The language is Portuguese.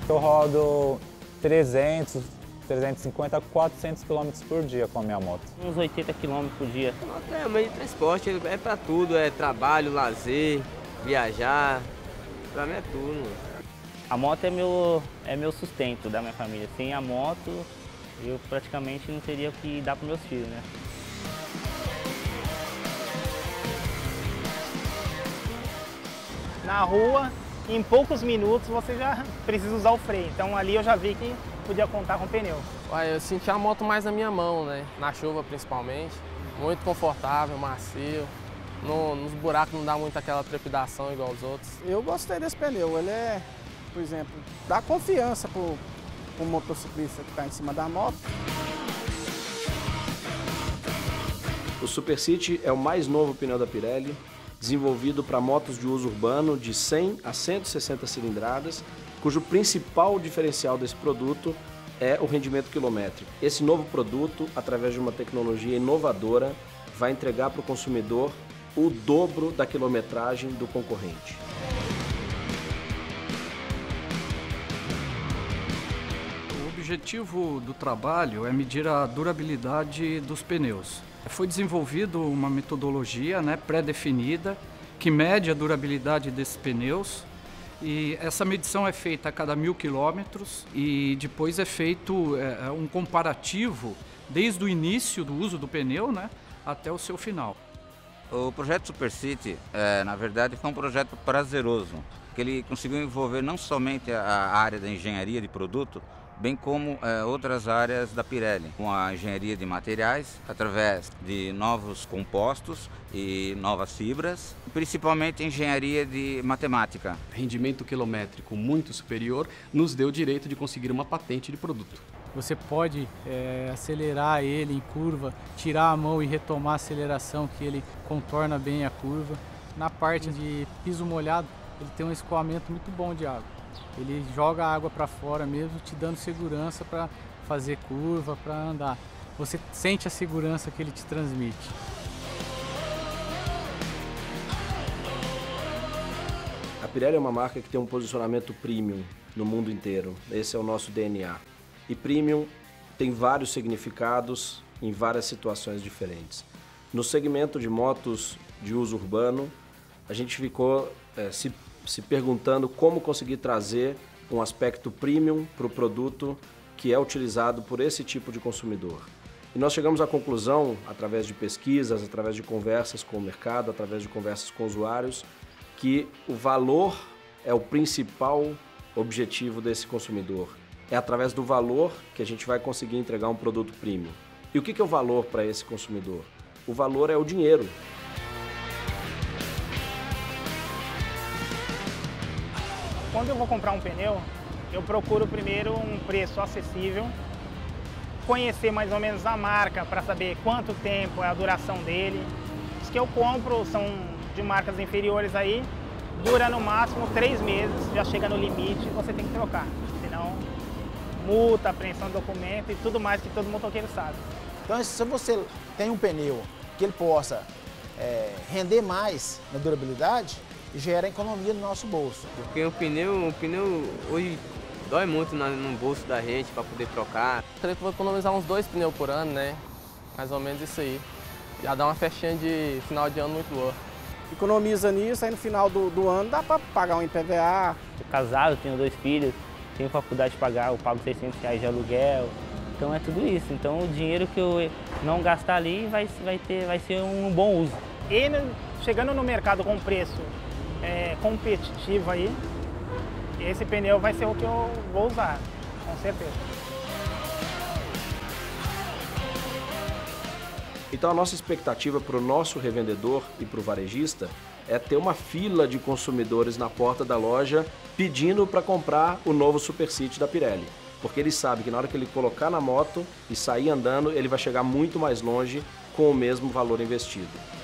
Eu rodo 300, 350 a 400 km por dia com a minha moto. Uns 80 km por dia. A moto é meio de transporte, é para tudo, é trabalho, lazer, viajar, para mim é tudo. A moto é meu sustento da minha família. Sem a moto, eu praticamente não teria o que dar para meus filhos, né? Na rua, em poucos minutos você já precisa usar o freio. Então ali eu já vi que podia contar com pneu. Eu senti a moto mais na minha mão, né? Na chuva principalmente. Muito confortável, macio. Nos buracos não dá muito aquela trepidação igual os outros. Eu gostei desse pneu. Ele é, por exemplo, dá confiança pro motociclista que está em cima da moto. O Super City é o mais novo pneu da Pirelli, desenvolvido para motos de uso urbano de 100 a 160 cilindradas, cujo principal diferencial desse produto é o rendimento quilométrico. Esse novo produto, através de uma tecnologia inovadora, vai entregar para o consumidor o dobro da quilometragem do concorrente. O objetivo do trabalho é medir a durabilidade dos pneus. Foi desenvolvido uma metodologia, pré-definida que mede a durabilidade desses pneus, e essa medição é feita a cada 1000 quilômetros e depois é feito um comparativo desde o início do uso do pneu, até o seu final. O projeto Super City, na verdade, foi um projeto prazeroso, que ele conseguiu envolver não somente a área da engenharia de produto, bem como outras áreas da Pirelli, com a engenharia de materiais, através de novos compostos e novas fibras, principalmente engenharia de matemática. Rendimento quilométrico muito superior nos deu o direito de conseguir uma patente de produto. Você pode acelerar ele em curva, tirar a mão e retomar a aceleração, que ele contorna bem a curva. Na parte de piso molhado, ele tem um escoamento muito bom de água. Ele joga a água para fora mesmo, te dando segurança para fazer curva, para andar. Você sente a segurança que ele te transmite. A Pirelli é uma marca que tem um posicionamento premium no mundo inteiro. Esse é o nosso DNA. E premium tem vários significados em várias situações diferentes. No segmento de motos de uso urbano, a gente ficou se perguntando como conseguir trazer um aspecto premium para o produto que é utilizado por esse tipo de consumidor. E nós chegamos à conclusão, através de pesquisas, através de conversas com o mercado, através de conversas com usuários, que o valor é o principal objetivo desse consumidor. É através do valor que a gente vai conseguir entregar um produto premium. E o que é o valor para esse consumidor? O valor é o dinheiro. Quando eu vou comprar um pneu, eu procuro primeiro um preço acessível, conhecer mais ou menos a marca para saber quanto tempo é a duração dele. Os que eu compro são de marcas inferiores aí, dura no máximo 3 meses, já chega no limite, você tem que trocar. Senão, multa, apreensão de documento e tudo mais que todo motoqueiro sabe. Então, se você tem um pneu que ele possa render mais na durabilidade, gera economia no nosso bolso. Porque o pneu hoje dói muito no bolso da gente para poder trocar. Creio que vou economizar uns 2 pneus por ano, mais ou menos isso aí. Já dá uma festinha de final de ano muito boa. Economiza nisso, aí no final do ano dá para pagar um IPVA. Sou casado, tenho 2 filhos, tenho faculdade de pagar, eu pago R$600 de aluguel. Então é tudo isso. Então o dinheiro que eu não gastar ali vai ser um bom uso. E chegando no mercado com preço competitivo aí, esse pneu vai ser o que eu vou usar, com certeza. Então a nossa expectativa para o nosso revendedor e para o varejista é ter uma fila de consumidores na porta da loja pedindo para comprar o novo Super City da Pirelli. Porque ele sabe que na hora que ele colocar na moto e sair andando, ele vai chegar muito mais longe com o mesmo valor investido.